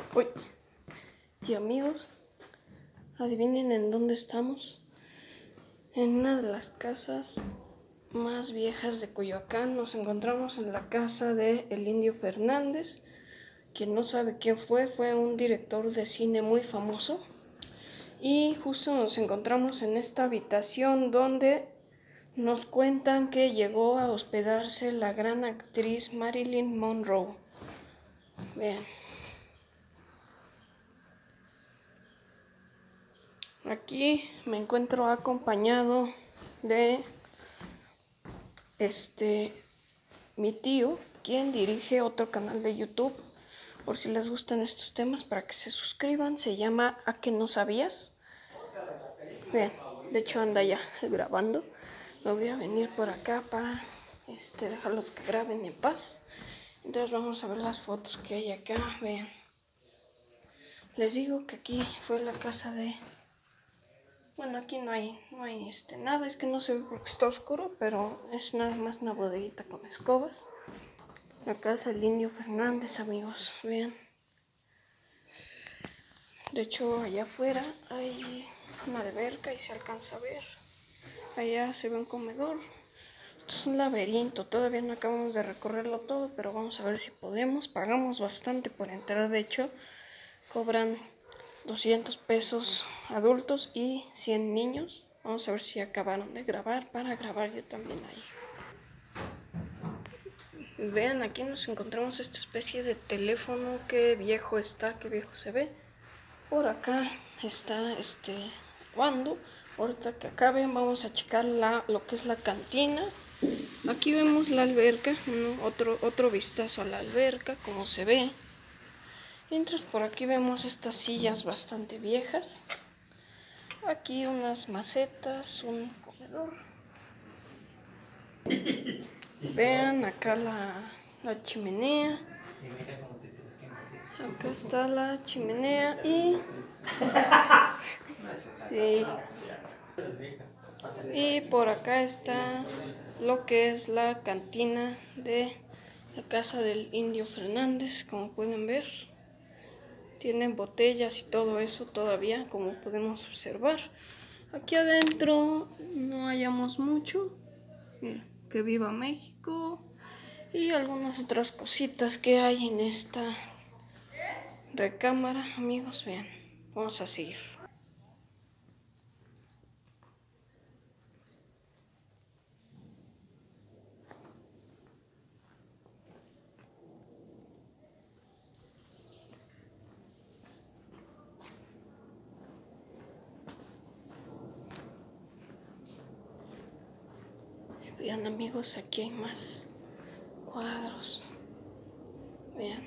Uy. Y amigos, adivinen en dónde estamos. En una de las casas más viejas de Coyoacán. Nos encontramos en la casa de el Indio Fernández. Quien no sabe quién fue un director de cine muy famoso. Y justo nos encontramos en esta habitación donde nos cuentan que llegó a hospedarse la gran actriz Marilyn Monroe. Vean. Aquí me encuentro acompañado de mi tío, quien dirige otro canal de YouTube, por si les gustan estos temas, para que se suscriban. Se llama ¿A que no sabías? Vean, de hecho anda ya grabando. Me voy a venir por acá para dejarlos que graben en paz. Entonces vamos a ver las fotos que hay acá. Vean, les digo que aquí fue la casa de... Bueno, aquí no hay nada, es que no se ve porque está oscuro, pero es nada más una bodeguita con escobas. La casa del Indio Fernández, amigos, vean. De hecho, allá afuera hay una alberca y se alcanza a ver. Allá se ve un comedor. Esto es un laberinto, todavía no acabamos de recorrerlo todo, pero vamos a ver si podemos. Pagamos bastante por entrar, de hecho, cobran 200 pesos adultos y 100 niños. Vamos a ver si acabaron de grabar para grabar yo también ahí. Vean, aquí nos encontramos esta especie de teléfono. Qué viejo está, qué viejo se ve. Por acá está grabando. Ahorita que acaben vamos a checar lo que es la cantina. Aquí vemos la alberca, ¿no? Otro vistazo a la alberca, como se ve. Mientras por aquí vemos estas sillas bastante viejas. Aquí unas macetas, un comedor. Vean acá la chimenea. Acá está la chimenea y... sí. Y por acá está lo que es la cantina de la casa del Indio Fernández, como pueden ver. Tienen botellas y todo eso todavía, como podemos observar. Aquí adentro no hallamos mucho. Miren, que viva México. Y algunas otras cositas que hay en esta recámara. Amigos, vean, vamos a seguir. Vean, amigos, aquí hay más cuadros. Vean,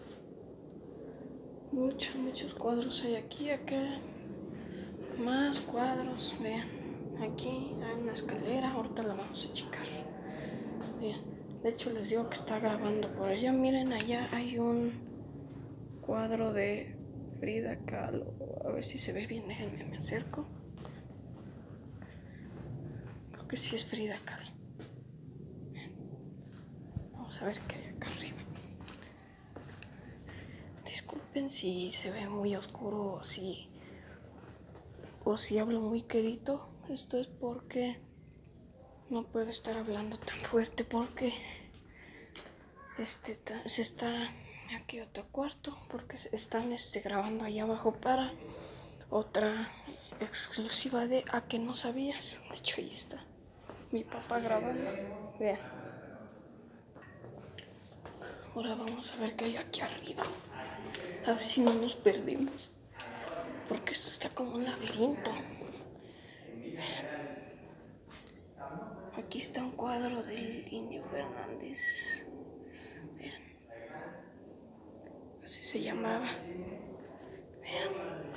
muchos cuadros hay aquí, acá. Más cuadros, vean. Aquí hay una escalera, ahorita la vamos a checar. Vean, de hecho les digo que está grabando por allá. Miren, allá hay un cuadro de Frida Kahlo. A ver si se ve bien, déjenme, me acerco. Creo que sí es Frida Kahlo. Vamos a ver qué hay acá arriba. Disculpen si se ve muy oscuro o si hablo muy quedito. Esto es porque no puedo estar hablando tan fuerte porque se está aquí otro cuarto porque están grabando ahí abajo para otra exclusiva de A que no sabías. De hecho ahí está mi papá grabando. Vean. Ahora vamos a ver qué hay aquí arriba. A ver si no nos perdimos. Porque esto está como un laberinto. Aquí está un cuadro del Indio Fernández. Vean. Así se llamaba. Vean.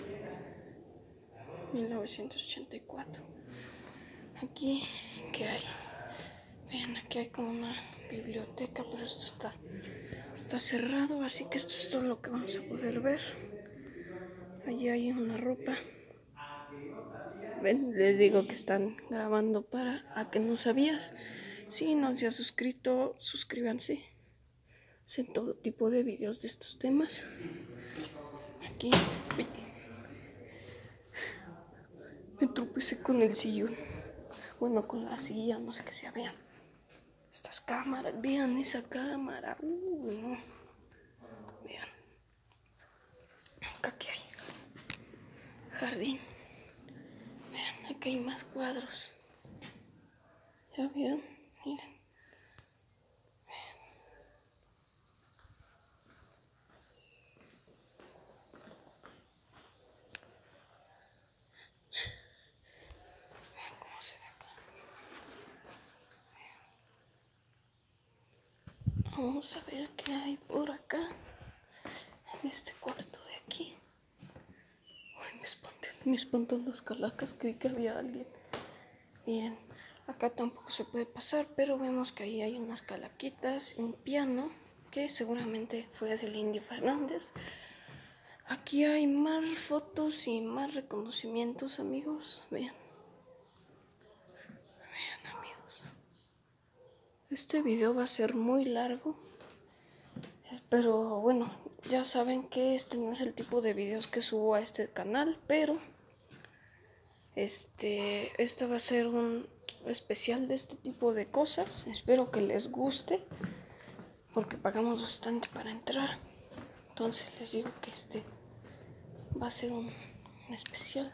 1984. Aquí, ¿qué hay? Vean, aquí hay como una biblioteca, pero esto está cerrado, así que esto es todo lo que vamos a poder ver. Allí hay una ropa. Ven, les digo que están grabando para A que no sabías. Si no se ha suscrito, suscríbanse. Hacen todo tipo de videos de estos temas. aquí. Me tropecé con el sillón. Bueno, con la silla, no sé qué sea. Vean. Estas cámaras, vean esa cámara. No. Vean. Acá que hay. Jardín. Vean, acá hay más cuadros. ¿Ya vieron? Miren. ¿Cómo se ve acá? Vamos a ver qué hay por acá. En este cuarto de aquí. Ay, me espantan las calacas. Creí que había alguien. Miren, acá tampoco se puede pasar, pero vemos que ahí hay unas calaquitas, un piano, que seguramente fue del Indio Fernández. Aquí hay más fotos y más reconocimientos, amigos. Vean. Vean, amigos. Este video va a ser muy largo. Pero bueno, ya saben que este no es el tipo de videos que subo a este canal, pero este va a ser un especial de este tipo de cosas. Espero que les guste, porque pagamos bastante para entrar. Entonces les digo que este va a ser un especial.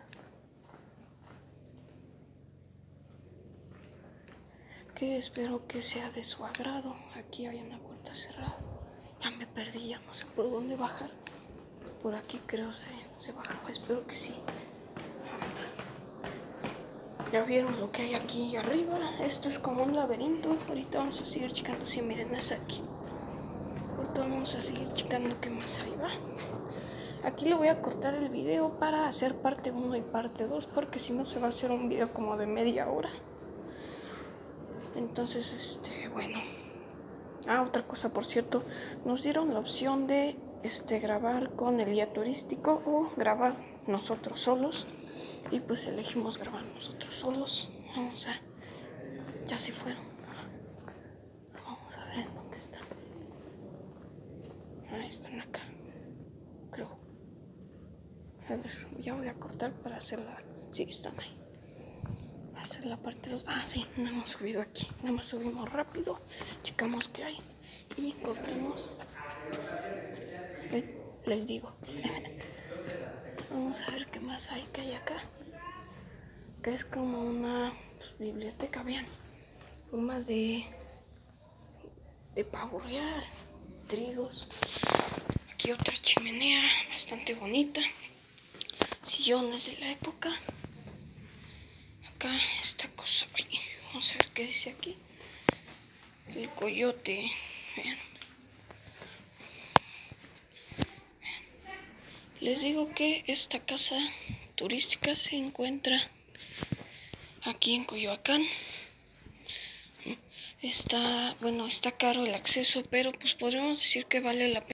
Que espero que sea de su agrado. Aquí hay una puerta cerrada. Ya me perdí, ya no sé por dónde bajar. Por aquí creo se bajaba, espero que sí. Ya vieron lo que hay aquí arriba. Esto es como un laberinto. Ahorita vamos a seguir checando. Sí, miren, es aquí. Ahorita vamos a seguir checando qué más hay, ¿va? Aquí le voy a cortar el video para hacer parte 1 y parte 2, porque si no se va a hacer un video como de media hora. Entonces, bueno. Ah, otra cosa, por cierto, nos dieron la opción de grabar con el guía turístico o grabar nosotros solos. Y pues elegimos grabar nosotros solos. Vamos a... Ya se fueron. Vamos a ver en dónde están. Ah, están acá. Creo. A ver, ya voy a cortar para hacerla. Sí, están ahí. Para hacer la parte 2. Ah, sí, no hemos subido aquí. Nada más subimos rápido. Checamos qué hay. Y cortamos. Les digo. Vamos a ver qué más hay que hay acá. Que es como una biblioteca, vean. Formas de pavo real, trigos. Aquí otra chimenea bastante bonita. Sillones de la época. Acá esta cosa. Ay, vamos a ver qué dice aquí. El coyote. Vean. Les digo que esta casa turística se encuentra aquí en Coyoacán. Está caro el acceso, pero pues podríamos decir que vale la pena.